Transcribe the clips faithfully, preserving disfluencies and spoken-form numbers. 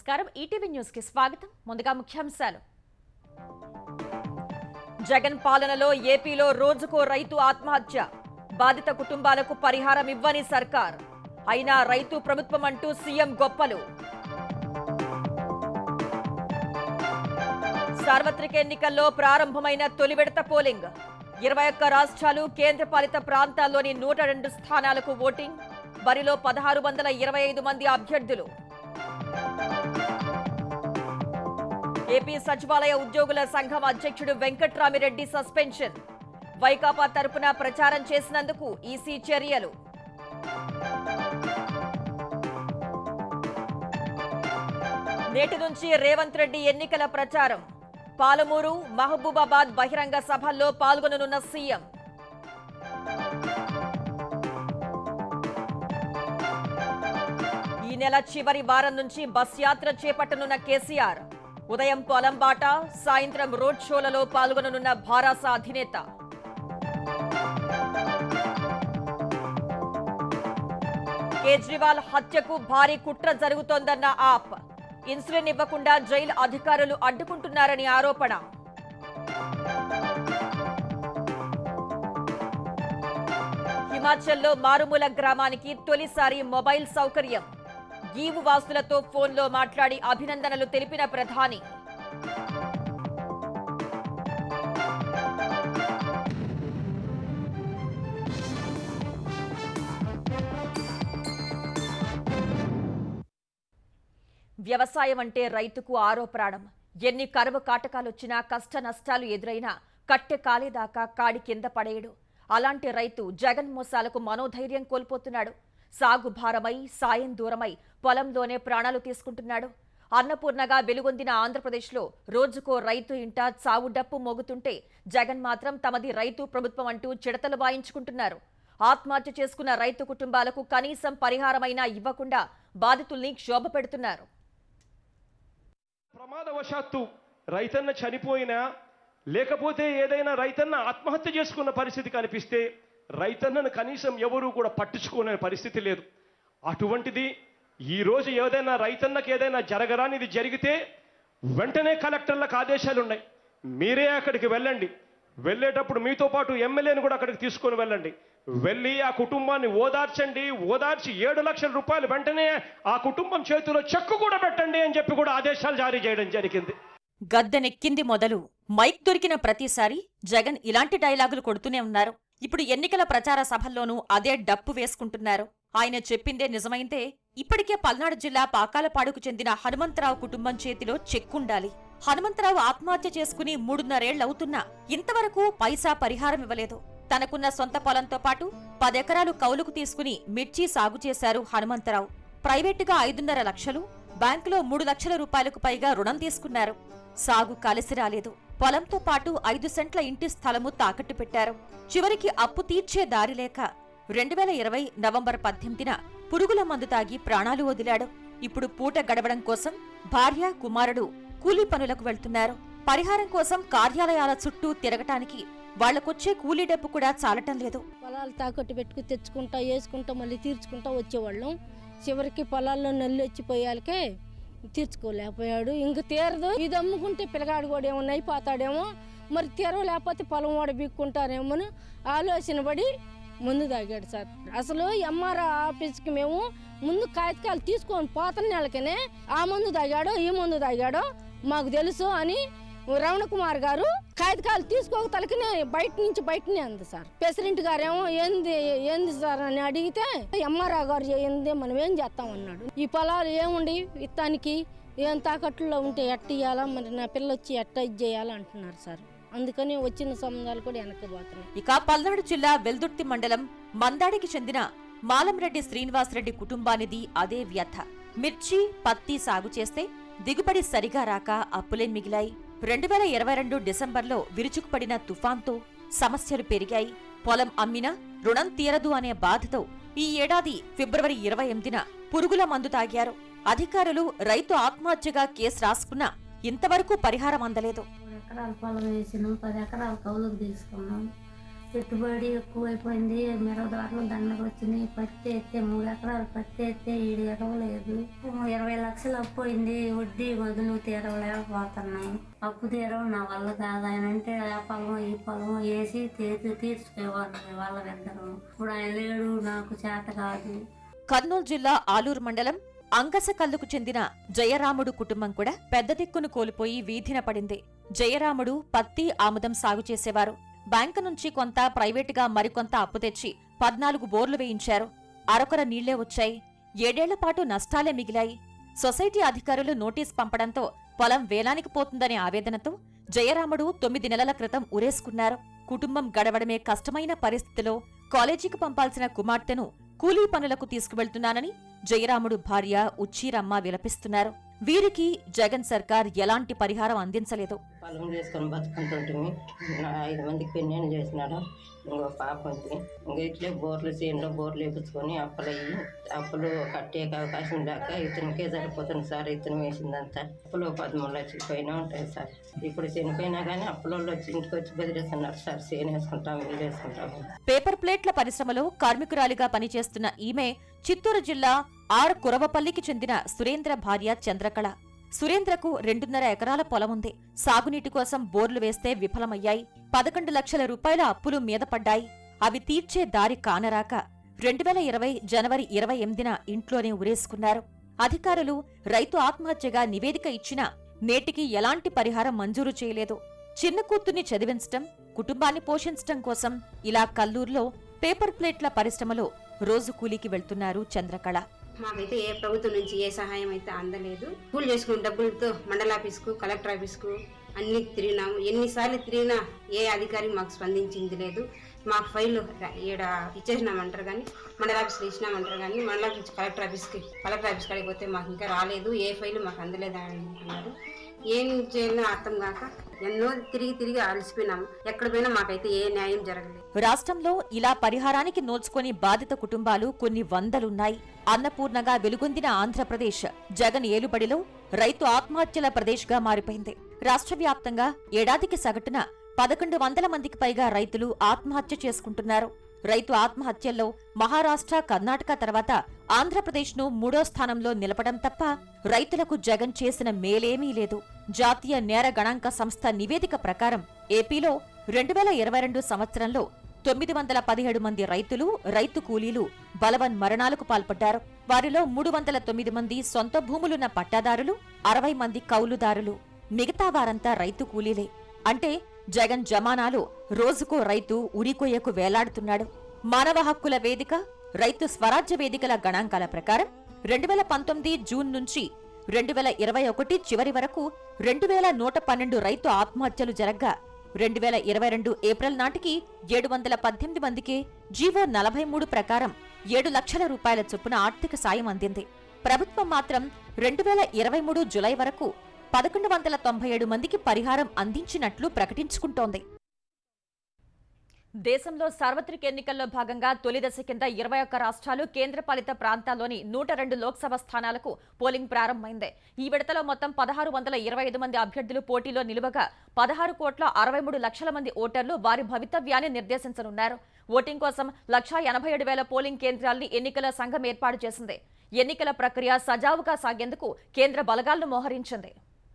నమస్కారం ETV news కి స్వాగతం ముందుగా ముఖ్యాంశాలు జగన్ పాలనలో ఏపీలో రోజుకో రైతు ఆత్మహత్య బాధిత కుటుంబాలకు పరిహారం ఇవ్వని సర్కార్ అయినా రైతు ప్రభుత్వం అంటూ సీఎం గొప్పలు సార్వత్రిక ఎన్నికల్లో ప్రారంభమైన తొలి విడత పోలింగ్ ఇరవై ఒక్క రాష్ట్రాలు కేంద్రపాలిత ప్రాంతాల్లోని నూట రెండు స్థానాలకు ఓటింగ్ బరిలో పదహారు వందల ఇరవై ఐదు మంది అభ్యర్థులు ఏపీ సచివాలయ ఉద్యోగుల సంఘం అధ్యక్షుడు వెంకట్రామిరెడ్డి సస్పెన్షన్ వైకాపా తరపున ప్రచారం చేసినందుకు ఈసీ చర్యలు నేటి నుంచి రేవంత్ రెడ్డి ఎన్నికల ప్రచారం పాలమూరు మహబూబాబాద్ బహిరంగ సభల్లో పాల్గొననున్న సీఎం ఈ నెల చివరి వారం నుంచి బస్ యాత్ర చేపట్టనున్న కేసీఆర్ ఉదయం పొలంబాట సాయంత్రం రోడ్ షోలలో పాల్గొననున్న భారాస అధినేత కేజ్రీవాల్ హత్యకు భారీ కుట్ర జరుగుతోందన్న ఆప్ ఇన్సులిన్ ఇవ్వకుండా జైలు అధికారులు అడ్డుకుంటున్నారని ఆరోపణ హిమాచల్లో మారుమూల గ్రామానికి తొలిసారి మొబైల్ సౌకర్యం గీవు వాసులతో ఫోన్లో మాట్లాడి అభినందనలు తెలిపిన ప్రధాని వ్యవసాయం అంటే రైతుకు ఆరో ప్రాణం ఎన్ని కరువు కాటకాలొచ్చినా కష్ట నష్టాలు ఎదురైనా కట్టె కాలేదాకా కాడి కింద పడేయడు అలాంటి రైతు జగన్ మోసాలకు మనోధైర్యం కోల్పోతున్నాడు సాగు భారమై సాయం దూరమై పొలంలోనే ప్రాణాలు తీసుకుంటున్నాడు అన్నపూర్ణగా వెలుగొందిన ఆంధ్రప్రదేశ్లో రోజుకో రైతు ఇంట చావు డప్పు మోగుతుంటే జగన్ మాత్రం తమది రైతు ప్రభుత్వం అంటూ చిడతలు వాయించుకుంటున్నారు ఆత్మహత్య చేసుకున్న రైతు కుటుంబాలకు కనీసం పరిహారమైనా ఇవ్వకుండా బాధితుల్ని క్షోభ పెడుతున్నారు ప్రమాదవశాత్తు రైతన్న చనిపోయినా లేకపోతే ఏదైనా రైతన్న ఆత్మహత్య చేసుకున్న పరిస్థితి కనిపిస్తే రైతన్నను కనీసం ఎవరూ కూడా పట్టించుకునే పరిస్థితి లేదు అటువంటిది ఈరోజు ఏదైనా రైతన్నకు ఏదైనా జరగరానిది జరిగితే వెంటనే కలెక్టర్లకు ఆదేశాలు ఉన్నాయి మీరే అక్కడికి వెళ్ళండి వెళ్ళేటప్పుడు మీతో పాటు ఎమ్మెల్యేని కూడా అక్కడికి తీసుకొని వెళ్ళండి వెళ్ళి ఆ కుటుంబాన్ని ఓదార్చండి ఓదార్చి ఏడు లక్షల రూపాయలు వెంటనే ఆ కుటుంబం చేతిలో చెక్కు కూడా పెట్టండి అని చెప్పి కూడా ఆదేశాలు జారీ చేయడం జరిగింది గద్దెనెక్కింది మొదలు మైక్ దొరికిన ప్రతిసారి జగన్ ఇలాంటి డైలాగులు కొడుతూనే ఉన్నారు ఇప్పుడు ఎన్నికల ప్రచార సభల్లోనూ అదే డప్పు వేసుకుంటున్నారు ఆయన చెప్పిందే నిజమైందే ఇప్పటికే పల్నాడు జిల్లా పాకాలపాడుకు చెందిన హనుమంతరావు కుటుంబం చేతిలో చెక్కుండాలి హనుమంతరావు ఆత్మహత్య చేసుకుని మూడున్నరేళ్లవుతున్నా ఇంతవరకు పైసా పరిహారం ఇవ్వలేదు తనకున్న సొంత పొలంతో పాటు పదెకరాలు కౌలుకు తీసుకుని మిర్చి సాగు చేశారు హనుమంతరావు ప్రైవేటుగా ఐదున్నర లక్షలు బ్యాంకులో మూడు లక్షల రూపాయలకు పైగా రుణం తీసుకున్నారు సాగు కలిసి రాలేదు పొలంతో పాటు ఐదు సెంట్ల ఇంటి స్థలము తాకట్టు పెట్టారు చివరికి అప్పు తీర్చే దారి లేక రెండు వేల ఇరవై నవంబర్ పద్దెనిమిదిన పురుగుల మందు తాగి ప్రాణాలు వదిలాడు ఇప్పుడు పూట గడవడం కోసం భార్య కుమారుడు కూలీ పనులకు వెళ్తున్నారు పరిహారం కోసం కార్యాలయాల చుట్టూ తిరగటానికి వాళ్లకొచ్చే కూలీ డబ్బు కూడా చాలటం లేదు పొలాలు తాకట్టు పెట్టుకు తెచ్చుకుంటా వేసుకుంటా మళ్ళీ తీర్చుకుంటా వచ్చేవాళ్ళం చివరికి పొలాల్లో నల్లి వచ్చిపోయాలకే తీర్చుకోలేకపోయాడు ఇంక తీరదు ఇది అమ్ముకుంటే పిల్లగాడు కూడా ఏమన్నా అయిపోతాడేమో మరి తీరవలేకపోతే పొలం వాడు బీక్కుంటారేమో అని ఆలోచన పడి ముందు తాగాడు సార్ అసలు ఎంఆర్ ఆఫీస్కి మేము ముందు కాగితాలు తీసుకొని పోతున్న నెలకనే ఆ మందు తాగాడో ఈ మందు తాగాడో మాకు తెలుసు అని రమణ కుమార్ గారు కాగితాలు తీసుకోక తలకినే బయట నుంచి బయటనే అంది సార్ ప్రెసిడెంట్ గారేమో ఏంది ఏంది సార్ అని అడిగితే ఎంఆర్ఆ గారు ఏంది మనం ఏం చేస్తామన్నాడు ఈ పొలాలు ఏముండి విత్తానికి ఏం తాకట్టులో ఉంటే ఎట్ట ఇయ్యాలా మరి నా పిల్ల వచ్చి ఎట్ట ఇది చేయాలా అంటున్నారు సార్ అందుకని వచ్చిన సంబంధాలు కూడా వెనక్కిపోతున్నాయి ఇక పల్నాడు జిల్లా వెల్దుర్తి మండలం మందాడికి చెందిన మాలంరెడ్డి శ్రీనివాసరెడ్డి కుటుంబానిది అదే వ్యథ మిర్చి పత్తి సాగు చేస్తే దిగుబడి సరిగా రాక అప్పులే మిగిలాయి రెండు వేల ఇరవై రెండు డిసెంబర్లో విరుచుకుపడిన తుఫాన్తో సమస్యలు పెరిగాయి పొలం అమ్మినా రుణం తీరదు అనే బాధతో ఈ ఏడాది ఫిబ్రవరి ఇరవై ఎనిమిదిన పురుగుల మందు తాగారు అధికారులు రైతు ఆత్మహత్యగా కేసు రాసుకున్నా ఇంతవరకు పరిహారం అందలేదు ఎకరాల పొలం వేసినాం పది ఎకరాల కౌలుకు తీసుకున్నాం పెట్టుబడి ఎక్కువైపోయింది. మిరపదారులు దండలు వచ్చినాయి. పత్తి ఎత్తే మూడు ఎకరాలు పత్తి ఎత్తే ఏడు ఎరవలేదు. ఇరవై లక్షలు అప్పు అయింది. వడ్డీ మొదలు తీరవలేకపోతున్నాయి. అప్పు తీరవ నా వల్ల కాదు. ఆయన అంటే ఆ పొలం ఈ పొలం వేసి తీర్చి తీర్చుకోవాలి వాళ్ళిద్దరు. ఇప్పుడు ఆయన లేడు, నాకు చేత కాదు. కర్నూలు జిల్లా ఆలూరు మండలం అంగసకల్లుకు చెందిన జయరాముడు కుటుంబం కూడా పెద్ద దిక్కును కోల్పోయి వీధిన పడింది. జయరాముడు పత్తి ఆముదం సాగు చేసేవారు. బ్యాంకు నుంచి కొంత ప్రైవేటుగా మరికొంత అప్పు తెచ్చి పద్నాలుగు బోర్లు వేయించారు. అరకొర నీళ్లే వచ్చాయి. ఏడేళ్ల పాటు నష్టాలే మిగిలాయి. సొసైటీ అధికారులు నోటీస్ పంపడంతో పొలం వేలానికి పోతుందనే ఆవేదనతో జయరాముడు తొమ్మిది నెలల క్రితం ఉరేసుకున్నారు. కుటుంబం గడవడమే కష్టమైన పరిస్థితిలో కాలేజీకి పంపాల్సిన కుమార్తెను కూలీ పనులకు తీసుకువెళ్తున్నానని జయరాముడు భార్య ఉచ్చీరమ్మ విలపిస్తున్నారు. వీరికి జగన్ సర్కార్ ఎలాంటి పరిహారం అందించలేదు. పొలం చేసుకొని బతుకుంటుంటుంది. ఐదు మందికి పెళ్ళి చేసినాడు. ఇంకో పాప ఉంది. ఇంకా ఇట్లే బోర్లు చేనులో బోర్లు వేపించుకొని అప్పులు అయ్యి అప్పులు కట్టే అవకాశం లేక ఇతనికే సరిపోతుంది సార్. ఇతను వేసిందంతా అప్పులు పదమూడు లక్షలు పైన ఉంటాయి సార్. ఇప్పుడు చనిపోయినా కానీ అప్పులలో వచ్చి ఇంటికి వచ్చి బెదిరిస్తున్నారు సార్. చేను వేసుకుంటాం, ఇల్లు వేసుకుంటాము. పేపర్ ప్లేట్ల పరిశ్రమలో కార్మికురాలిగా పనిచేస్తున్న ఈమె చిత్తూరు జిల్లా ఆర్ కురవపల్లికి చెందిన సురేంద్ర భార్య చంద్రకళ. సురేంద్రకు రెండున్నర ఎకరాల పొలముంది. సాగునీటి కోసం బోర్లు వేస్తే విఫలమయ్యాయి. పదకొండు లక్షల రూపాయల అప్పులు మీద పడ్డాయి. అవి తీర్చే దారి కానరాక రెండు వేల ఇరవై జనవరి ఇరవై ఎనిమిదిన ఇంట్లోనే ఉరేసుకున్నారు. అధికారులు రైతు ఆత్మహత్యగా నివేదిక ఇచ్చినా నేటికి ఎలాంటి పరిహారం మంజూరు చేయలేదు. చిన్న కూతుర్ని చదివించటం, కుటుంబాన్ని పోషించటం కోసం ఇలా కల్లూరులో పేపర్ ప్లేట్ల పరిశ్రమలో రోజు కూలీకి వెళ్తున్నారు చంద్రకళ. మాకైతే ఏ ప్రభుత్వం నుంచి ఏ సహాయం అయితే అందలేదు. కూలి చేసుకున్న డబ్బులతో మండల ఆఫీస్కు, కలెక్టర్ ఆఫీస్కు అన్ని తిరిగినాము. ఎన్నిసార్లు తిరిగినా ఏ అధికారి మాకు స్పందించింది లేదు. మాకు ఫైల్ ఈడ ఇచ్చేసినామంటారు కానీ మండల ఆఫీస్లో ఇచ్చినామంటారు కానీ మండల ఆఫీస్ కలెక్టర్ ఆఫీస్కి కలెక్టర్ ఆఫీస్కి అడిగిపోతే మాకు ఇంకా రాలేదు, ఏ ఫైల్ మాకు అందలేదు అని అంటున్నారు. ఏం చేయాలో అర్థం కాక ఎన్నో తిరిగి తిరిగి అలసిపోయినాము. ఎక్కడ పోయినా మాకైతే ఏ న్యాయం జరగలేదు. రాష్ట్రంలో ఇలా పరిహారానికి నోచుకొని బాధిత కుటుంబాలు కొన్ని వందలున్నాయి. అన్నపూర్ణగా వెలుగొందిన ఆంధ్రప్రదేశ్ జగన్ ఏలుబడిలో రైతు ఆత్మహత్యల ప్రదేశ్గా మారిపోయింది. రాష్ట్ర వ్యాప్తంగా ఏడాదికి సగటున పదకొండు వందల మందికి పైగా రైతులు ఆత్మహత్య చేసుకుంటున్నారు. రైతు ఆత్మహత్యల్లో మహారాష్ట్ర, కర్ణాటక తర్వాత ఆంధ్రప్రదేశ్ను మూడో స్థానంలో నిలపడం తప్ప రైతులకు జగన్ చేసిన మేలేమీ లేదు. జాతీయ నేర గణాంక సంస్థ నివేదిక ప్రకారం ఏపీలో రెండు వేల ఇరవై రెండు సంవత్సరంలో తొమ్మిది వందల పదిహేడు మంది రైతులు, రైతు కూలీలు బలవన్ మరణాలకు పాల్పడ్డారు. వారిలో మూడు వందల తొమ్మిది మంది సొంత భూములున్న పట్టాదారులు, అరవై మంది కౌలుదారులు. మిగతా వారంతా రైతు కూలీలే. అంటే జగన్ జమానాలో రోజుకో రైతు ఉరికొయ్యకు వేలాడుతున్నాడు. మానవ హక్కుల వేదిక, రైతు స్వరాజ్య వేదికల గణాంకాల ప్రకారం రెండు వేల పంతొమ్మిది జూన్ నుంచి రెండు వేల ఇరవై ఒకటి చివరి వరకు రెండు వేల నూట పన్నెండు రైతు ఆత్మహత్యలు జరగ్గా రెండు వేల ఇరవై రెండు ఏప్రిల్ నాటికి ఏడు వందల పద్దెనిమిది మందికి జీవో నలభై మూడు ప్రకారం ఏడు లక్షల రూపాయల చొప్పున ఆర్థిక సాయం అందింది. ప్రభుత్వం మాత్రం రెండు వేల ఇరవై మూడు జులై వరకు పదకొండు వందల తొంభై ఏడు మందికి పరిహారం అందించినట్లు ప్రకటించుకుంటోంది. దేశంలో సార్వత్రిక ఎన్నికల్లో భాగంగా తొలి దశ కింద ఇరవై ఒక్క రాష్ట్రాలు, కేంద్రపాలిత ప్రాంతాల్లోని నూట రెండు లోక్సభ స్థానాలకు పోలింగ్ ప్రారంభమైంది. ఈ విడతలో మొత్తం పదహారు వందల ఇరవై ఐదు మంది అభ్యర్థులు పోటీలో నిలువగా పదహారు కోట్ల అరవై మూడు లక్షల మంది ఓటర్లు వారి భవితవ్యాన్ని నిర్దేశించనున్నారు. ఓటింగ్ కోసం లక్షా ఎనభై ఏడు వేల పోలింగ్ కేంద్రాల్ని ఎన్నికల సంఘం ఏర్పాటు చేసింది. ఎన్నికల ప్రక్రియ సజావుగా సాగేందుకు కేంద్ర బలగాలను మోహరించింది.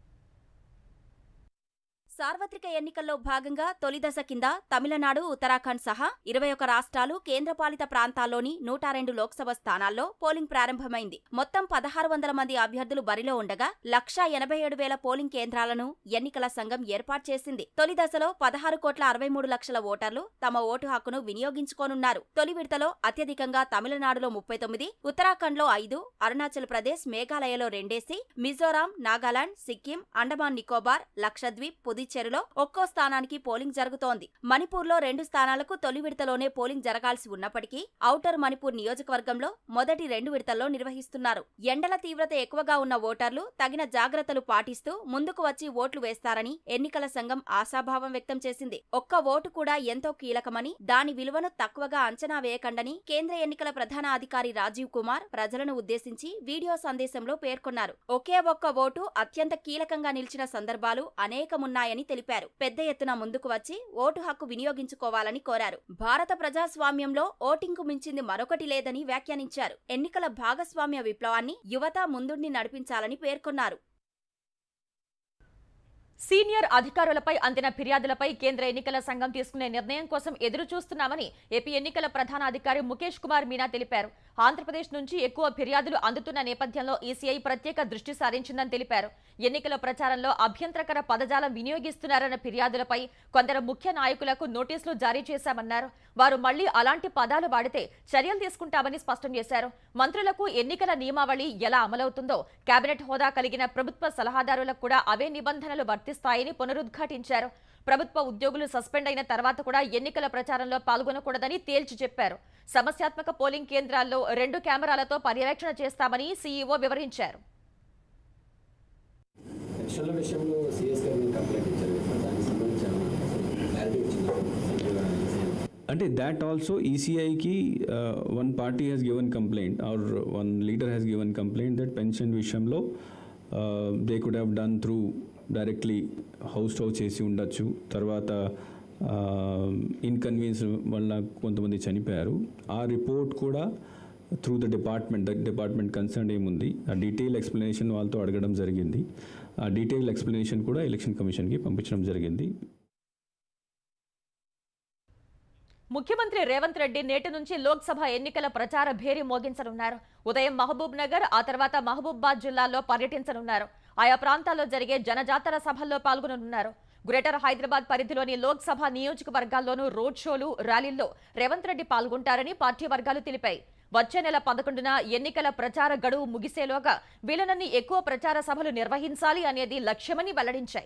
సార్వత్రిక ఎన్నికల్లో భాగంగా తొలి దశ కింద తమిళనాడు, ఉత్తరాఖండ్ సహా ఇరవై ఒక్క రాష్ట్రాలు, కేంద్రపాలిత ప్రాంతాల్లోని నూట రెండు లోక్సభ స్థానాల్లో పోలింగ్ ప్రారంభమైంది. మొత్తం పదహారు వందల మంది అభ్యర్థులు బరిలో ఉండగా లక్షా ఎనభై ఏడు వేల పోలింగ్ కేంద్రాలను ఎన్నికల సంఘం ఏర్పాటు చేసింది. తొలి దశలో పదహారు కోట్ల అరవై మూడు లక్షల ఓటర్లు తమ ఓటు హక్కును వినియోగించుకోనున్నారు. తొలి విడతలో అత్యధికంగా తమిళనాడులో ముప్పై తొమ్మిది, ఉత్తరాఖండ్లో ఐదు, అరుణాచల్ ప్రదేశ్, మేఘాలయలో రెండేసి, మిజోరాం, నాగాలాండ్, సిక్కిం, అండమాన్ నికోబార్, లక్షద్వీప్, పుదుచ్చేరిలో ఒక్కో స్థానానికి పోలింగ్ జరుగుతోంది. మణిపూర్లో రెండు స్థానాలకు తొలి విడతలోనే పోలింగ్ జరగాల్సి ఉన్నప్పటికీ ఔటర్ మణిపూర్ నియోజకవర్గంలో మొదటి రెండు విడతల్లో నిర్వహిస్తున్నారు. ఎండల తీవ్రత ఎక్కువగా ఉన్న ఓటర్లు తగిన జాగ్రత్తలు పాటిస్తూ ముందుకు వచ్చి ఓట్లు వేస్తారని ఎన్నికల సంఘం ఆశాభావం వ్యక్తం చేసింది. ఒక్క ఓటు కూడా ఎంతో కీలకమని, దాని విలువను తక్కువగా అంచనా వేయకండని కేంద్ర ఎన్నికల ప్రధాన అధికారి రాజీవ్ కుమార్ ప్రజలను ఉద్దేశించి వీడియో సందేశంలో పేర్కొన్నారు. ఒకే ఒక్క ఓటు అత్యంత కీలకంగా నిలిచిన సందర్భాలు అనేకమున్నాయని ఉన్నాయని తెలిపారు. పెద్ద ఎత్తున ముందుకు వచ్చి ఓటు హక్కు వినియోగించుకోవాలని కోరారు. భారత ప్రజాస్వామ్యంలో ఓటింగ్కు మించింది మరొకటి లేదని వ్యాఖ్యానించారు. ఎన్నికల భాగస్వామ్య విప్లవాన్ని యువత ముందుండి నడిపించాలని పేర్కొన్నారు. సీనియర్ అధికారులపై అందిన ఫిర్యాదులపై కేంద్ర ఎన్నికల సంఘం తీసుకునే నిర్ణయం కోసం ఎదురు చూస్తున్నామని ఏపీ ఎన్నికల ప్రధాన అధికారి ముఖేష్ కుమార్ మీనా తెలిపారు. ఆంధ్రప్రదేశ్ నుంచి ఎక్కువ ఫిర్యాదులు అందుతున్న నేపథ్యంలో ఈసీఐ ప్రత్యేక దృష్టి సారించిందని తెలిపారు. ఎన్నికల ప్రచారంలో అభ్యంతరకర పదజాలం వినియోగిస్తున్నారన్న ఫిర్యాదులపై కొందరు ముఖ్య నాయకులకు నోటీసులు జారీ చేశామన్నారు. వారు మళ్లీ అలాంటి పదాలు వాడితే చర్యలు తీసుకుంటామని స్పష్టం చేశారు. మంత్రులకు ఎన్నికల నియమావళి ఎలా అమలవుతుందో కేబినెట్ హోదా కలిగిన ప్రభుత్వ సలహాదారులకు కూడా అవే నిబంధనలు వర్తిస్తాయని పునరుద్ఘాటించారు. ప్రభుత్వ ఉద్యోగులు సస్పెండ్ అయిన తర్వాత కూడా ఎన్నికల ప్రచారంలో పాల్గొనకూడదని తేల్చి చెప్పారు. సమస్యాత్మక పోలింగ్ కేంద్రాల్లో రెండు కెమెరాలతో పర్యవేక్షణ చేస్తామని సీఈఓ వివరించారు. అంటే that also E C I ki uh, one party has given complaint or one leader has given complaint that pension విషయంలో uh, they could have done through directly house to house చేసి ఉండొచ్చు. తర్వాత inconvenience వల్ల కొంతమంది చనిపోయారు. ఆ report కూడా through the department the department concern ఏముంది ఆ డీటెయిల్ ఎక్స్ప్లెనేషన్ వాళ్ళతో అడగడం జరిగింది. ఆ డీటెయిల్ ఎక్స్ప్లెనేషన్ కూడా ఎలక్షన్ కమిషన్కి పంపించడం జరిగింది. ముఖ్యమంత్రి రేవంత్ రెడ్డి నేటి నుంచి లోక్సభ ఎన్నికల ప్రచార భేరీ మోగించనున్నారు. ఉదయం మహబూబ్ నగర్, ఆ తర్వాత మహబూబాబాద్ జిల్లాల్లో పర్యటించనున్నారు. ఆయా ప్రాంతాల్లో జరిగే జనజాతర సభల్లో పాల్గొననున్నారు. గ్రేటర్ హైదరాబాద్ పరిధిలోని లోక్సభ నియోజకవర్గాల్లోనూ రోడ్ షోలు, ర్యాలీల్లో రేవంత్ రెడ్డి పాల్గొంటారని పార్టీ వర్గాలు తెలిపాయి. వచ్చే నెల పదకొండున ఎన్నికల ప్రచార గడువు ముగిసేలోగా వీలనన్ని ఎక్కువ ప్రచార సభలు నిర్వహించాలి అనేది లక్ష్యమని వెల్లడించాయి.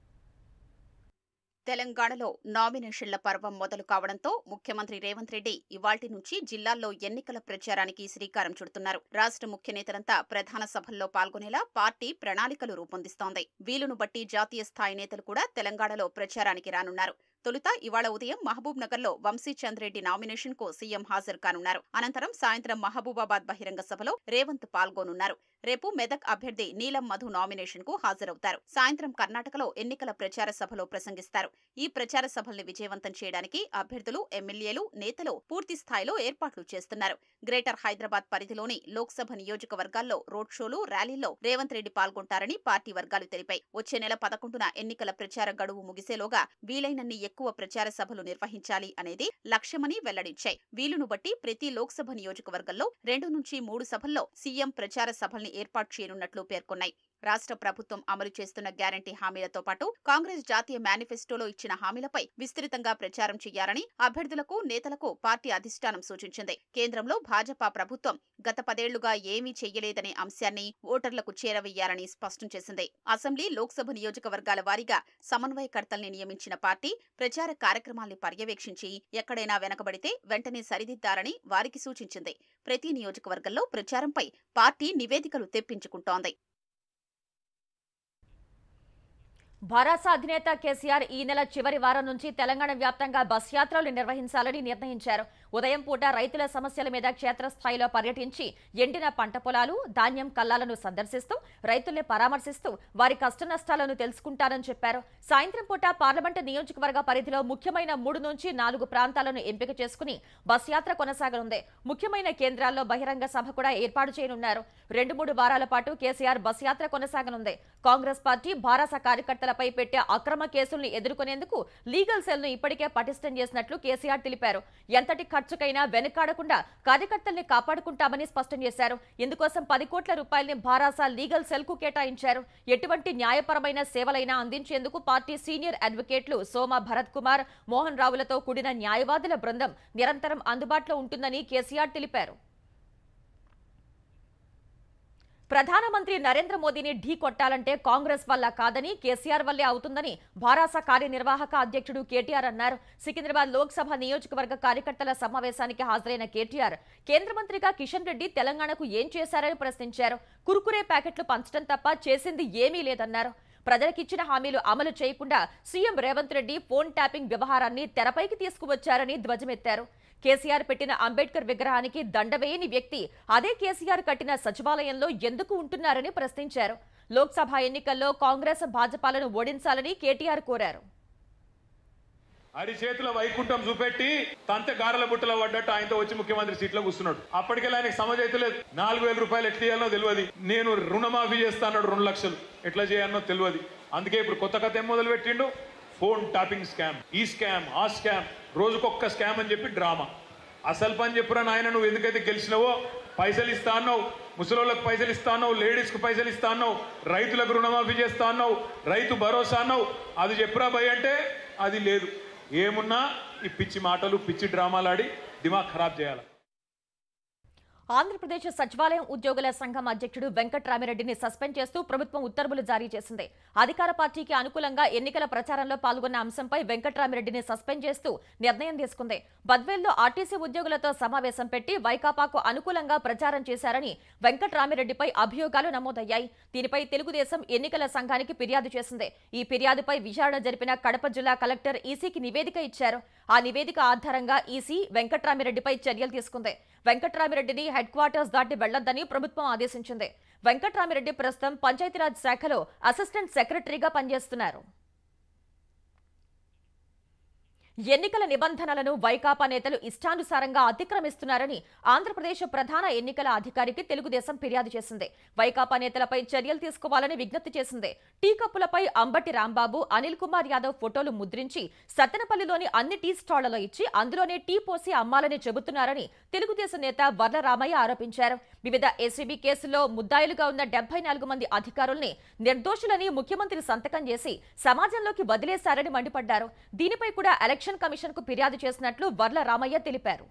తెలంగాణలో నామినేషన్ల పర్వం మొదలు కావడంతో ముఖ్యమంత్రి రేవంత్ రెడ్డి ఇవాల్టి నుంచి జిల్లాల్లో ఎన్నికల ప్రచారానికి శ్రీకారం చుడుతున్నారు. రాష్ట్ర ముఖ్య నేతలంతా ప్రధాన సభల్లో పాల్గొనేలా పార్టీ ప్రణాళికలు రూపొందిస్తోంది. వీలును బట్టి జాతీయ స్థాయి నేతలు కూడా తెలంగాణలో ప్రచారానికి రానున్నారు. తొలుత ఇవాళ ఉదయం మహబూబ్ నగర్ లో వంశీచంద్ రెడ్డి నామినేషన్ కు సీఎం హాజరు కానున్నారు. అనంతరం సాయంత్రం మహబూబాబాద్ బహిరంగ సభలో రేవంత్ పాల్గొనున్నారు. రేపు మెదక్ అభ్యర్థి నీలం మధు నామినేషన్ కు హాజరవుతారు. సాయంత్రం కర్ణాటకలో ఎన్నికల ప్రచార సభలో ప్రసంగిస్తారు. ఈ ప్రచార సభల్ని విజయవంతం చేయడానికి అభ్యర్థులు, ఎమ్మెల్యేలు, నేతలు పూర్తి స్థాయిలో ఏర్పాట్లు చేస్తున్నారు. గ్రేటర్ హైదరాబాద్ పరిధిలోని లోక్సభ నియోజకవర్గాల్లో రోడ్ షోలు, ర్యాలీల్లో రేవంత్ రెడ్డి పాల్గొంటారని పార్టీ వర్గాలు తెలిపాయి. వచ్చే నెల పదకొండున ఎన్నికల ప్రచార గడువు ముగిసేలోగా వీలైనన్ని ఎక్కువ ప్రచార సభలు నిర్వహించాలి అనేది లక్ష్యమని వెల్లడించాయి. వీలును బట్టి ప్రతి లోక్సభ నియోజకవర్గంలో రెండు నుంచి మూడు సభల్లో సీఎం ప్రచార సభల్ని ఏర్పాటు చేయనున్నట్లు పేర్కొన్నాయి. రాష్ట్ర ప్రభుత్వం అమలు చేస్తున్న గ్యారంటీ హామీలతో పాటు కాంగ్రెస్ జాతీయ మేనిఫెస్టోలో ఇచ్చిన హామీలపై విస్తృతంగా ప్రచారం చేయాలని అభ్యర్థులకు, నేతలకు పార్టీ అధిష్టానం సూచించింది. కేంద్రంలో భాజపా ప్రభుత్వం గత పదేళ్లుగా ఏమీ చెయ్యలేదనే అంశాన్ని ఓటర్లకు చేరవేయాలని స్పష్టం చేసింది. అసెంబ్లీ, లోక్సభ నియోజకవర్గాల వారీగా సమన్వయకర్తల్ని నియమించిన పార్టీ ప్రచార కార్యక్రమాల్ని పర్యవేక్షించి ఎక్కడైనా వెనకబడితే వెంటనే సరిదిద్దాలని వారికి సూచించింది. ప్రతి నియోజకవర్గంలో ప్రచారంపై పార్టీ నివేదికలు తెప్పించుకుంటోంది. భారాస అధినేత కేసీఆర్ ఈ నెల చివరి వారం నుంచి తెలంగాణ వ్యాప్తంగా బస్ యాత్రలు నిర్వహించాలని నిర్ణయించారు. ఉదయం పూట రైతుల సమస్యల మీద క్షేత్రస్థాయిలో పర్యటించి ఎండిన పంట పొలాలు, ధాన్యం కల్లాలను సందర్శిస్తూ రైతుల్ని పరామర్శిస్తూ వారి కష్టనష్టాలను తెలుసుకుంటారని చెప్పారు. సాయంత్రం పూట పార్లమెంటు నియోజకవర్గ పరిధిలో ముఖ్యమైన మూడు నుంచి నాలుగు ప్రాంతాలను ఎంపిక చేసుకుని బస్ యాత్ర కొనసాగనుంది. ముఖ్యమైన కేంద్రాల్లో బహిరంగ సభ కూడా ఏర్పాటు చేయనున్నారు. రెండు మూడు వారాల పాటు కేసీఆర్ బస్ యాత్ర కొనసాగనుంది. కాంగ్రెస్ పార్టీ భారాస కార్యకర్తల పై పెట్టే అక్రమ కేసుల్ని ఎదుర్కొనేందుకు లీగల్ సెల్ ను ఇప్పటికే పటిష్టం చేసినట్లు కేసీఆర్ తెలిపారు. ఎంతటి ఖర్చుకైనా వెనుకాడకుండా కార్యకర్తల్ని కాపాడుకుంటామని స్పష్టం చేశారు. ఇందుకోసం పది కోట్ల రూపాయల్ని భారాస లీగల్ సెల్ కు కేటాయించారు. ఎటువంటి న్యాయపరమైన సేవలైనా అందించేందుకు పార్టీ సీనియర్ అడ్వకేట్లు సోమ భరత్ కుమార్, మోహన్ రావులతో కూడిన న్యాయవాదుల బృందం నిరంతరం అందుబాటులో ఉంటుందని కేసీఆర్ తెలిపారు. ప్రధానమంత్రి నరేంద్ర మోదీని ఢీ కొట్టాలంటే కాంగ్రెస్ వల్ల కాదని, కేసీఆర్ వల్లే అవుతుందని భారాస కార్యనిర్వాహక అధ్యక్షుడు కేటీఆర్ అన్నారు. సికింద్రాబాద్ లోక్సభ నియోజకవర్గ కార్యకర్తల సమావేశానికి హాజరైన కేటీఆర్ కేంద్ర మంత్రిగా కిషన్ రెడ్డి తెలంగాణకు ఏం చేశారని ప్రశ్నించారు. కురుకురే ప్యాకెట్లు పంచడం తప్ప చేసింది ఏమీ లేదన్నారు. ప్రజలకిచ్చిన హామీలు అమలు చేయకుండా CM Revanth Reddy phone tapping వ్యవహారాన్ని తెరపైకి తీసుకువచ్చారని ధ్వజమెత్తారు. కేసీఆర్ పెట్టిన అంబేద్కర్ విగ్రహానికి దండవేయని వ్యక్తి అదే కేసీఆర్ కట్టిన సచివాలయంలో ఎందుకు ఉంటున్నారని ప్రశ్నించారు. లోక్సభ ఎన్నికల్లో కాంగ్రెస్ భాజపాలను ఓడించాలని కేటీఆర్ కోరారు. అరి చేతుల వైకుంఠం చూపెట్టి తంత గారెల బుట్టలో పడ్డట్టు ఆయనతో వచ్చి ముఖ్యమంత్రి సీట్లో కూర్చున్నాడు. అప్పటికెళ్ళి ఆయనకు సమజైతలేదు. నాలుగు వేల రూపాయలు ఎట్లా చేయాలనో తెలియదు. నేను రుణమాఫీ చేస్తాను రెండు లక్షలు ఎట్లా చేయాలనో తెలియదు. అందుకే ఇప్పుడు కొత్త కథ ఏం మొదలు పెట్టిండు, ఫోన్ టాపింగ్ స్కామ్, ఈ స్కామ్, ఆ స్కామ్, రోజుకొక్క స్కామ్ అని చెప్పి డ్రామా. అసలు పని చెప్పురా నాయన, నువ్వు ఎందుకైతే గెలిచినావో పైసలు ఇస్తా అన్నావు, ముసలోళ్ళకు పైసలు ఇస్తా అన్నావు, లేడీస్కు పైసలు ఇస్తా అన్నావు, రైతులకు రుణమాఫీ చేస్తా అన్నావు, రైతు భరోసా అన్నావు, అది చెప్పురా భయ్ అంటే అది లేదు. ఏమున్నా ఈ పిచ్చి మాటలు పిచ్చి డ్రామాలాడి దిమాగ్ ఖరాబ్ చేయాలి. ఆంధ్రప్రదేశ్ సచివాలయం ఉద్యోగుల సంఘం అధ్యక్షుడు వెంకట్రామిరెడ్డిని సస్పెండ్ చేస్తూ ప్రభుత్వం ఉత్తర్వులు జారీ చేసింది. అధికార పార్టీకి అనుకూలంగా ఎన్నికల ప్రచారంలో పాల్గొన్న అంశంపై వెంకట్రామిరెడ్డిని సస్పెండ్ చేస్తూ నిర్ణయం తీసుకుంది. బద్వేల్లో ఆర్టీసీ ఉద్యోగులతో సమావేశం పెట్టి వైకాపాకు అనుకూలంగా ప్రచారం చేశారని వెంకట్రామిరెడ్డిపై అభియోగాలు నమోదయ్యాయి. దీనిపై తెలుగుదేశం ఎన్నికల సంఘానికి ఫిర్యాదు చేసింది. ఈ ఫిర్యాదుపై విచారణ జరిపిన కడప జిల్లా కలెక్టర్ ఈసీకి నివేదిక ఇచ్చారు. ఆ నివేదిక ఆధారంగా ఈసీ వెంకట్రామిరెడ్డిపై చర్యలు తీసుకుంది. వెంకట్రామిరెడ్డిని హెడ్ క్వార్టర్స్ దాటి వెళ్లొద్దని ప్రభుత్వం ఆదేశించింది. వెంకట్రామిరెడ్డి ప్రస్తుతం పంచాయతీరాజ్ శాఖలో అసిస్టెంట్ సెక్రటరీగా పనిచేస్తున్నారు. ఎన్నికల నిబంధనలను వైకాపా నేతలు ఇష్టానుసారంగా అతిక్రమిస్తున్నారని ఆంధ్రప్రదేశ్ ప్రధాన ఎన్నికల అధికారికి తెలుగుదేశం ఫిర్యాదు చేసింది. వైకాపా నేతలపై చర్యలు తీసుకోవాలని విజ్ఞప్తి చేసింది. టీ కప్పులపై అంబటి రాంబాబు, అనిల్ కుమార్ యాదవ్ ఫోటోలు ముద్రించి సత్తెనపల్లిలోని అన్ని టీ స్టాళ్లలో ఇచ్చి అందులోనే టీ పోసి అమ్మాలని చెబుతున్నారని తెలుగుదేశం నేత వర్ల రామయ్య ఆరోపించారు. వివిధ ఏసీబీ కేసుల్లో ముద్దాయిలుగా ఉన్న డెబ్బై నాలుగు మంది అధికారుల్ని నిర్దోషులని ముఖ్యమంత్రి సంతకం చేసి సమాజంలోకి వదిలేశారని మండిపడ్డారు. దీనిపై కూడా ఎలక్షన్ కమిషన్ కు ఫిర్యాదు చేసినట్లు వర్ల రామయ్య తెలిపారు.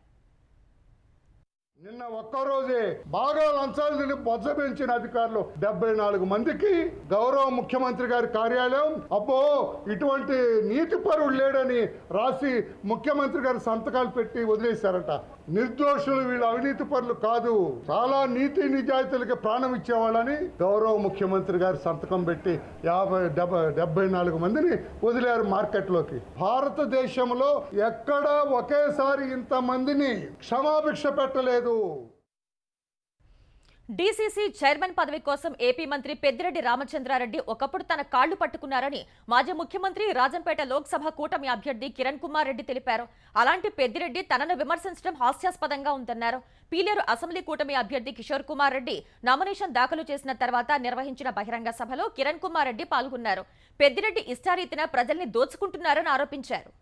నిన్న ఒక్కరోజే బాగా లంచాలు తిని బొజ్జ పెంచిన అధికారులు డెబ్బై నాలుగు మందికి గౌరవ ముఖ్యమంత్రి గారి కార్యాలయం అబ్బో ఇటువంటి నీతి పరుడు లేడని రాసి ముఖ్యమంత్రి గారి సంతకాలు పెట్టి వదిలేశారట. నిర్దోషులు వీళ్ళు అవినీతి పరులు కాదు, చాలా నీతి నిజాయితీలకి ప్రాణం ఇచ్చేవాళ్ళని గౌరవ ముఖ్యమంత్రి గారి సంతకం పెట్టి యాభై డెబ్బై డెబ్బై నాలుగు మందిని వదిలేరు మార్కెట్లోకి. భారతదేశంలో ఎక్కడా ఒకేసారి ఇంతమందిని క్షమాభిక్ష పెట్టలేదు. డీసీసీ చైర్మన్ పదవి కోసం ఏపీ మంత్రి పెద్దిరెడ్డి రామచంద్రారెడ్డి ఒకప్పుడు తన కాళ్లు పట్టుకున్నారని మాజీ ముఖ్యమంత్రి రాజంపేట లోక్సభ కూటమి అభ్యర్థి కిరణ్ కుమార్ రెడ్డి తెలిపారు. అలాంటి పెద్దిరెడ్డి తనను విమర్శించడం హాస్యాస్పదంగా ఉందన్నారు. పీలేరు అసెంబ్లీ కూటమి అభ్యర్థి కిషోర్ కుమార్ రెడ్డి నామినేషన్ దాఖలు చేసిన తర్వాత నిర్వహించిన బహిరంగ సభలో కిరణ్ కుమార్ రెడ్డి పాల్గొన్నారు. పెద్దిరెడ్డి ఇష్టారీతిన ప్రజల్ని దోచుకుంటున్నారని ఆరోపించారు.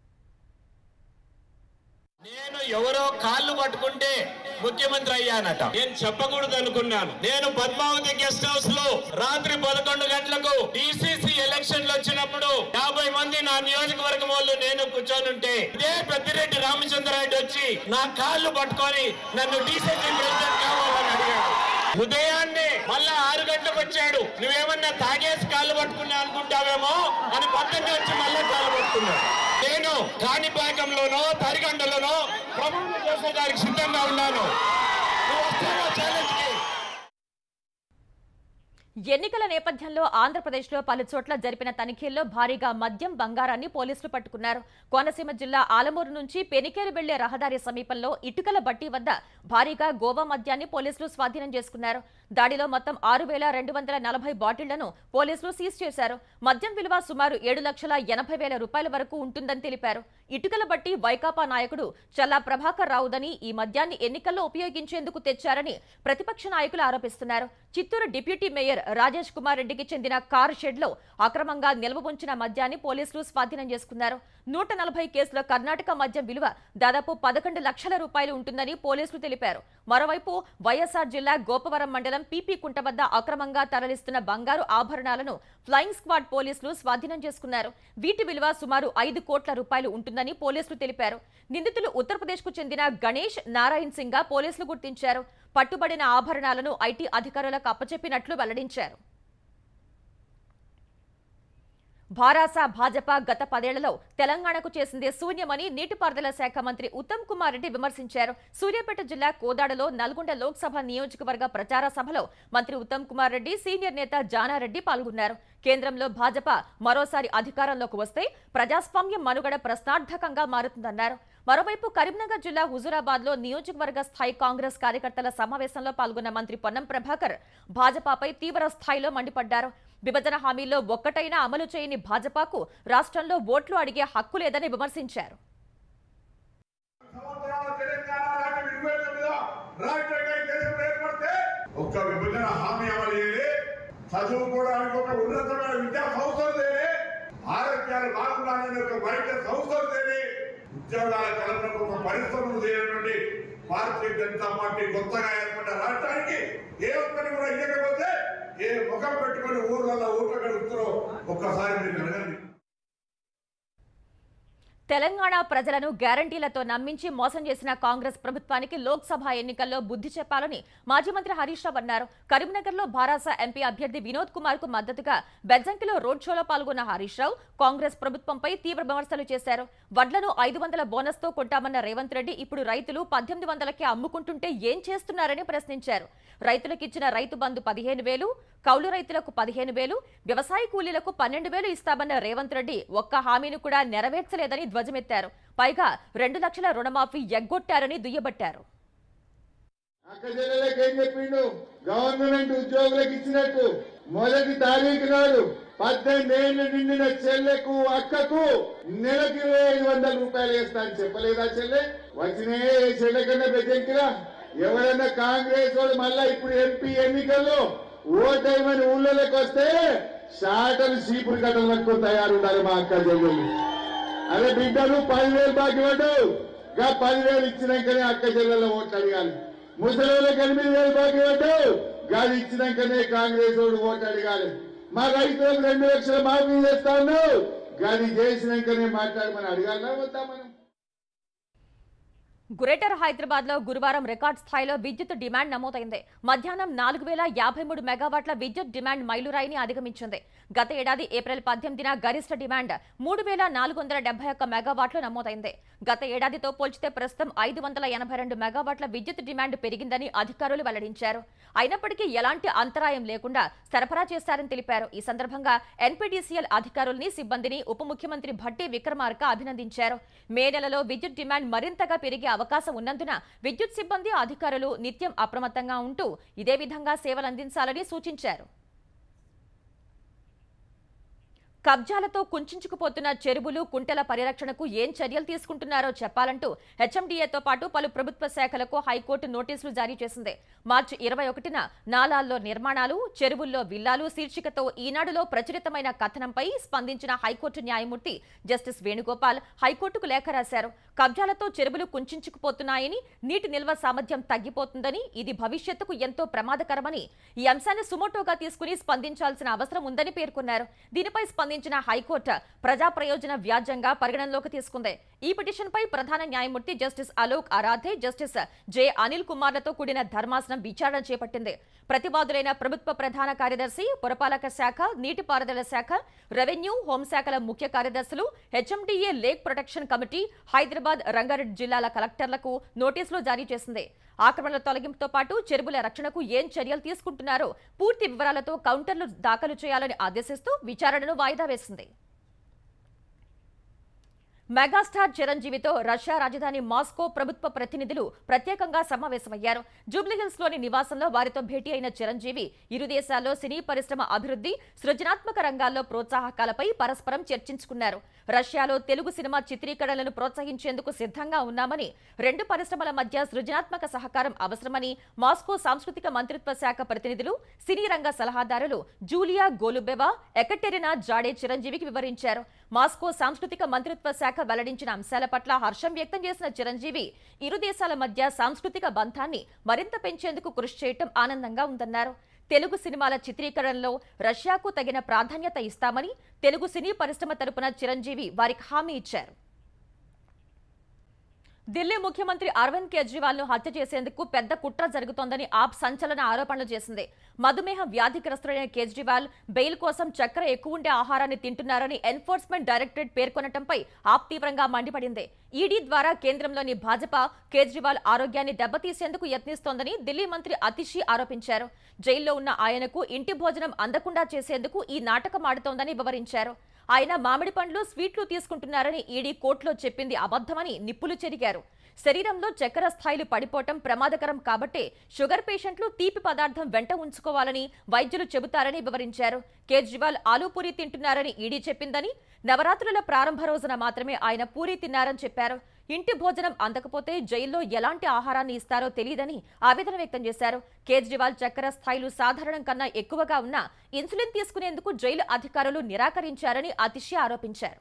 నేను ఎవరో కాళ్ళు పట్టుకుంటే ముఖ్యమంత్రి అయ్యానట. నేను చెప్పకూడదు అనుకున్నాను. నేను పద్మావతి గెస్ట్ హౌస్ లో రాత్రి పదకొండు గంటలకు డీసీసీ ఎలక్షన్లు వచ్చినప్పుడు యాభై మంది నా నియోజకవర్గం వాళ్ళు నేను కూర్చొనుంటే ఇదే పెద్దిరెడ్డి రామచంద్రారెడ్డి వచ్చి నా కాళ్ళు పట్టుకొని నన్ను డీసీసీ ప్రెసిడెంట్ కావాలని అడిగాడు. ఉదయాన్నే మళ్ళా ఆరు గంటలకు వచ్చాడు. నువ్వేమన్నా తాగేసి కాళ్ళు పట్టుకున్నా అనుకుంటావేమో అని పక్కన వచ్చి మళ్ళీ కాళ్ళు పట్టుకున్నాడు. నేను కాణిపాకంలోనో తరిగండలోనో ప్రమాణం చేసేదానికి సిద్ధంగా ఉన్నాను. ఎన్నికల నేపథ్యంలో ఆంధ్రప్రదేశ్లో పలు చోట్ల జరిపిన తనిఖీల్లో భారీగా మద్యం, బంగారాన్ని పోలీసులు పట్టుకున్నారు. కోనసీమ జిల్లా ఆలమూరు నుంచి పెనికేరు వెళ్లే రహదారి సమీపంలో ఇటుకల బట్టి వద్ద భారీగా గోవా మద్యాన్ని పోలీసులు స్వాధీనం చేసుకున్నారు. దాడిలో మొత్తం ఆరు వేల రెండు వందల నలభై బాటిళ్లను పోలీసులు సీజ్ చేశారు. మద్యం విలువ సుమారు ఏడు లక్షల ఎనభై వేల రూపాయల వరకు ఉంటుందని తెలిపారు. ఇటుకల బట్టి వైకాపా నాయకుడు చల్లా ప్రభాకర్ రావుదని ఈ మద్యాన్ని ఎన్నికల్లో ఉపయోగించేందుకు తెచ్చారని ప్రతిపక్ష నాయకులు ఆరోపిస్తున్నారు. చిత్తూరు డిప్యూటీ మేయర్ రాజేష్ కుమార్ రెడ్డికి చెందిన కారు షెడ్ లో అక్రమంగా నిల్వ ఉంచిన మద్యాన్ని పోలీసులు స్వాధీనం చేసుకున్నారు. నూట నలభై కేసుల కర్ణాటక మద్యం విలువ దాదాపు పదకొండు లక్షల రూపాయలు ఉంటుందని పోలీసులు తెలిపారు. మరోవైపు వైఎస్ఆర్ జిల్లా గోపవరం మండలం పీపీ కుంట వద్ద అక్రమంగా తరలిస్తున్న బంగారు ఆభరణాలను ఫ్లయింగ్ స్క్వాడ్ పోలీసులు స్వాధీనం చేసుకున్నారు. వీటి విలువ సుమారు ఐదు కోట్ల రూపాయలు ఉంటుందని పోలీసులు తెలిపారు. నిందితులు ఉత్తరప్రదేశ్ కు చెందిన గణేష్, నారాయణ్ సింగ్ గా పోలీసులు గుర్తించారు. పట్టుబడిన ఆభరణాలను ఐటీ అధికారులకు అప్పచెప్పినట్లు వెల్లడించారు. భారాస భాజపా గత పదేళ్లలో తెలంగాణకు చేసిందే శూన్యమని నీటిపారుదల శాఖ మంత్రి ఉత్తమ్ కుమార్ రెడ్డి విమర్శించారు. సూర్యాపేట జిల్లా కోదాడలో నల్గొండ లోక్సభ నియోజకవర్గ ప్రచార సభలో మంత్రి ఉత్తమ్ కుమార్ రెడ్డి, సీనియర్ నేత జానారెడ్డి పాల్గొన్నారు. కేంద్రంలో భాజపా మరోసారి అధికారంలోకి వస్తే ప్రజాస్వామ్యం మనుగడ ప్రశ్నార్థకంగా మారుతుందన్నారు. మరోవైపు కరీంనగర్ జిల్లా హుజూరాబాద్ లో నియోజకవర్గ స్థాయి కాంగ్రెస్ కార్యకర్తల సమావేశంలో పాల్గొన్న మంత్రి పొన్నం ప్రభాకర్ భాజపాపై తీవ్ర స్థాయిలో మండిపడ్డారు. విభజన హామీల్లో ఒక్కటైనా అమలు చేయని భాజపాకు రాష్ట్రంలో ఓట్లు అడిగే హక్కు లేదని విమర్శించారు. ఒక్క విభజన హామీ అమలు చేయలే, చదువుకోవడానికి ఒక ఉన్నతమైన విద్యా సంస్థలు లేని, ఆరోగ్యాలు బాగుండాలని ఒక వైద్య సంస్థలు లేని, ఉద్యోగాల కల్పనకు ఒక పరిశ్రమలు చేయనటువంటి భారతీయ జనతా పార్టీ కొత్తగా ఏర్పడ్డ రాష్ట్రానికి ఏ ఒక్కరి కూడా ఇవ్వకపోతే ఏ ముఖం పెట్టుకుని ఊర్లలో ఊట గడుపుతారో ఒక్కసారి మీరు అడగండి. తెలంగాణ ప్రజలను గ్యారంటీలతో నమ్మించి మోసం చేసిన కాంగ్రెస్ ప్రభుత్వానికి లోక్సభ ఎన్నికల్లో బుద్ధి చెప్పాలని మాజీ మంత్రి హరీష్ రావు అన్నారు. కరీంనగర్లో భారాస ఎంపీ అభ్యర్థి వినోద్ కుమార్ కు మద్దతుగా బెజ్జంకిలో రోడ్ షోలో పాల్గొన్న హరీష్ రావు కాంగ్రెస్ ప్రభుత్వంపై తీవ్ర విమర్శలు చేశారు. వడ్లను ఐదు వందల బోనస్ తో కొట్టామన్న రేవంత్ రెడ్డి ఇప్పుడు రైతులు పద్దెనిమిది వందలకే అమ్ముకుంటుంటే ఏం చేస్తున్నారని ప్రశ్నించారు. రైతులకు ఇచ్చిన రైతు బంధు పదిహేను వేలు, కౌలు రైతులకు పదిహేను వేలు, వ్యవసాయ కూలీలకు పన్నెండు వేలు ఇస్తామన్న రేవంత్ రెడ్డి ఒక్క హామీని కూడా నెరవేర్చలేదని ధ్వజమెత్తారు. పైగా రెండు లక్షల రుణమాఫీ ఎగ్గొట్టారని దుయ్యబట్టారు. గవర్నమెంట్ ఉద్యోగులకు ఇచ్చినట్టు మొదటి తారీఖు నాడు పద్దెనిమిది ఏళ్ళు నిండిన చెల్లెకు అక్కకు నెలకు ఇరవై ఐదు వందల రూపాయలు వేస్తా అని చెప్పలేదా? చెల్లె వచ్చినే చెల్లె కన్నా బెజ్జంకిరా. ఎవరైనా కాంగ్రెస్ వాళ్ళు మళ్ళా ఇప్పుడు ఎంపీ ఎన్నికల్లో ఓటేమని ఊళ్ళలోకి వస్తే షాటలు చీపురు కట్టలు పట్టుకొని తయారు ఉండాలి మా అక్క చెల్లెలు. అదే బిడ్డలు పదివేలు బాకీ పడ్డావు, గా పదివేలు ఇచ్చినాకనే అక్క చెల్లెల ఓట్లు అడగాలి. ముసలిళ్ళకి ఎనిమిది వేలు బాకీ పడ్డావు, గాది ఇచ్చినాకనే కాంగ్రెస్ వాడు ఓట్లు అడగాలి. మా రైతులకు రెండు లక్షల మాఫీ చేస్తా ఉన్నావు, గాది చేసినాకనే మాట్లాడమని అడగాలన్నా వద్దా మనం? గ్రేటర్ హైదరాబాద్ లో గురువారం రికార్డ్ స్థాయిలో విద్యుత్ డిమాండ్ నమోదైంది. మధ్యాహ్నం నాలుగు వేల యాభై మూడు మెగావాట్ల విద్యుత్ డిమాండ్ మైలురాయిని అధిగమించింది. గత ఏడాది ఏప్రిల్ పద్దెనిమిదిన గరిష్ట డిమాండ్ మూడు వేల నాలుగు వందల డెబ్బై ఒక్క మెగావాట్లు నమోదైంది. గత ఏడాదితో పోల్చితే ప్రస్తుతం ఐదు వందల ఎనభై రెండు మెగావాట్ల విద్యుత్ డిమాండ్ పెరిగిందని అధికారులు వెల్లడించారు. అయినప్పటికీ ఎలాంటి అంతరాయం లేకుండా సరఫరా చేశారని తెలిపారు. ఈ సందర్భంగా ఎన్పీడీసీఎల్ అధికారుల్ని, సిబ్బందిని ఉప ముఖ్యమంత్రి భట్టి విక్రమార్క అభినందించారు. మే నెలలో విద్యుత్ డిమాండ్ మరింతగా పెరిగే అవకాశం ఉన్నందున విద్యుత్ సిబ్బంది, అధికారులు నిత్యం అప్రమత్తంగా ఉంటూ ఇదే విధంగా సేవలందించాలని సూచించారు. కబ్జాలతో కుంచుకుపోతున్న చెరువులు, కుంటల పరిరక్షణకు ఏం చర్యలు తీసుకుంటున్నారో చెప్పాలంటూ హెచ్ఎండీఏతో పాటు పలు ప్రభుత్వ శాఖలకు హైకోర్టు నోటీసులు జారీ చేసింది. మార్చి ఇరవై ఒకటిన నాలాల్లో నిర్మాణాలు, చెరువుల్లో విల్లాలు శీర్షికతో ఈనాడులో ప్రచురితమైన కథనంపై స్పందించిన హైకోర్టు న్యాయమూర్తి జస్టిస్ వేణుగోపాల్ హైకోర్టుకు లేఖ రాశారు. కబ్జాలతో చెరువులు కుంచుకుపోతున్నాయని, నీటి నిల్వ సామర్థ్యం తగ్గిపోతుందని, ఇది భవిష్యత్తుకు ఎంతో ప్రమాదకరమని, ఈ అంశాన్ని సుమోటోగా తీసుకుని స్పందించాల్సిన అవసరం ఉందని పేర్కొన్నారు. దీనిపై స్పందించిన హైకోర్టు ప్రజా ప్రయోజన వ్యాజ్యంగా పరిగణనలోకి తీసుకుంది. ఈ పిటిషన్పై ప్రధాన న్యాయమూర్తి justice Alok Aradhe, justice J Anil కుమార్లతో కూడిన ధర్మాసనం విచారణ చేపట్టింది. ప్రతివాదులైన ప్రభుత్వ ప్రధాన కార్యదర్శి, పురపాలక శాఖ, నీటిపారుదల శాఖ, రెవెన్యూ, హోంశాఖల ముఖ్య కార్యదర్శులు, HMDA lake protection committee, Hyderabad, Rangareddy జిల్లాల కలెక్టర్లకు నోటీసులు జారీ చేసింది. ఆక్రమణల తొలగింపుతో పాటు చెరువుల రక్షణకు ఏం చర్యలు తీసుకుంటున్నారో పూర్తి వివరాలతో కౌంటర్లు దాఖలు చేయాలని ఆదేశిస్తూ విచారణను వాయిదా వేసింది. మెగాస్టార్ చిరంజీవితో రష్యా రాజధాని మాస్కో ప్రభుత్వ ప్రతినిధులు ప్రత్యేకంగా సమావేశమయ్యారు. జూబ్లీహిల్స్ లోని నివాసంలో వారితో భేటీ అయిన చిరంజీవి ఇరు దేశాల్లో సినీ పరిశ్రమ అభివృద్ధి, సృజనాత్మక రంగాల్లో ప్రోత్సాహకాలపై పరస్పరం చర్చించుకున్నారు. రష్యాలో తెలుగు సినిమా చిత్రీకరణలను ప్రోత్సహించేందుకు సిద్ధంగా ఉన్నామని, రెండు పరిశ్రమల మధ్య సృజనాత్మక సహకారం అవసరమని మాస్కో సాంస్కృతిక మంత్రిత్వ శాఖ ప్రతినిధులు, సినీ రంగ సలహాదారులు జూలియా గోలుబెవా, ఎకటెరినా జాడే చిరంజీవికి వివరించారు. మాస్కో సాంస్కృతిక మంత్రిత్వ శాఖ వెల్లడించిన అంశాల పట్ల హర్షం వ్యక్తం చేసిన చిరంజీవి ఇరు దేశాల మధ్య సాంస్కృతిక బంధాన్ని మరింత పెంచేందుకు కృషి చేయటం ఆనందంగా ఉందన్నారు. తెలుగు సినిమాల చిత్రీకరణలో రష్యాకు తగిన ప్రాధాన్యత ఇస్తామని తెలుగు సినీ పరిశ్రమ తరపున చిరంజీవి వారికి హామీ ఇచ్చారు. ఢిల్లీ ముఖ్యమంత్రి అరవింద్ కేజ్రీవాల్ ను హత్య చేసేందుకు పెద్ద కుట్ర జరుగుతోందని ఆప్ సంచలన ఆరోపణలు చేసింది. మధుమేహ వ్యాధిగ్రస్తుడైన కేజ్రీవాల్ బెయిల్ కోసం చక్కెర ఎక్కువ ఉండే ఆహారాన్ని తింటున్నారని ఎన్ఫోర్స్మెంట్ డైరెక్టరేట్ పేర్కొనడంపై ఆప్ తీవ్రంగా మండిపడింది. ఈడీ ద్వారా కేంద్రంలోని భాజపా కేజ్రీవాల్ ఆరోగ్యాన్ని దెబ్బతీసేందుకు యత్నిస్తోందని ఢిల్లీ మంత్రి అతిషి ఆరోపించారు. జైల్లో ఉన్న ఆయనకు ఇంటి భోజనం అందకుండా చేసేందుకు ఈ నాటకం ఆడుతోందని వివరించారు. ఆయన మామిడి పండ్లు స్వీట్లు తీసుకుంటున్నారని ఈడీ కోర్టులో చెప్పింది అబద్ధమని నిప్పులు చెరిగారు. శరీరంలో చక్కెర స్థాయిలు పడిపోవటం ప్రమాదకరం కాబట్టే షుగర్ పేషెంట్లు తీపి పదార్థం వెంట ఉంచుకోవాలని వైద్యులు చెబుతారని వివరించారు. కేజ్రీవాల్ ఆలూ పూరి తింటున్నారని ఈడీ చెప్పిందని, నవరాత్రుల ప్రారంభ రోజున మాత్రమే ఆయన పూరి తిన్నారని చెప్పారు. ఇంటి భోజనం అందకపోతే జైల్లో ఎలాంటి ఆహారాన్ని ఇస్తారో తెలియదని ఆవేదన వ్యక్తం చేశారు. కేజ్రీవాల్ చక్కెర స్థాయిలు సాధారణం కన్నా ఎక్కువగా ఉన్నా ఇన్సులిన్ తీసుకునేందుకు జైలు అధికారులు నిరాకరించారని అతిశి ఆరోపించారు.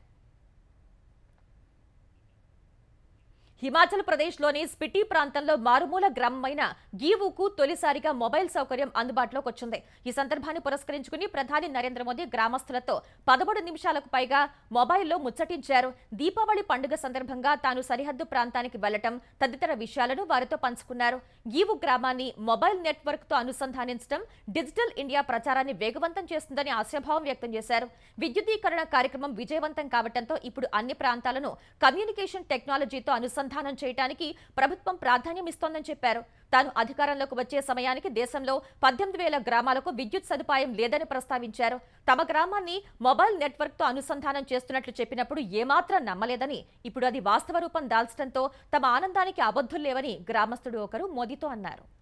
హిమాచల్ ప్రదేశ్లోని స్పిటి ప్రాంతంలో మారుమూల గ్రామమైన గీవుకు తొలిసారిగా మొబైల్ సౌకర్యం అందుబాటులోకి వచ్చింది. ఈ సందర్భాన్ని పురస్కరించుకుని ప్రధాని నరేంద్ర మోదీ గ్రామస్తులతో పదమూడు నిమిషాలకు పైగా మొబైల్లో ముచ్చటించారు. దీపావళి పండుగ సందర్భంగా తాను సరిహద్దు ప్రాంతానికి వెళ్లటం తదితర విషయాలను వారితో పంచుకున్నారు. గీవు గ్రామాన్ని మొబైల్ నెట్వర్క్ తో అనుసంధానించడం డిజిటల్ ఇండియా ప్రచారాన్ని వేగవంతం చేస్తుందని ఆశాభావం వ్యక్తం చేశారు. విద్యుదీకరణ కార్యక్రమం విజయవంతం కావడంతో ఇప్పుడు అన్ని ప్రాంతాలను కమ్యూనికేషన్ టెక్నాలజీతో అనుసంధానం చేయడానికి ప్రభుత్వం ప్రాధాన్యం ఇస్తోందని చెప్పారు. తాను అధికారంలోకి వచ్చే సమయానికి దేశంలో పద్దెనిమిది వేల గ్రామాలకు విద్యుత్ సదుపాయం లేదని ప్రస్తావించారు. తమ గ్రామాన్ని మొబైల్ నెట్వర్క్ తో అనుసంధానం చేస్తున్నట్లు చెప్పినప్పుడు ఏమాత్రం నమ్మలేదని, ఇప్పుడు అది వాస్తవ రూపం దాల్చడంతో తమ ఆనందానికి అబద్ధులు లేవని గ్రామస్తుడు ఒకరు మోదీతో అన్నారు.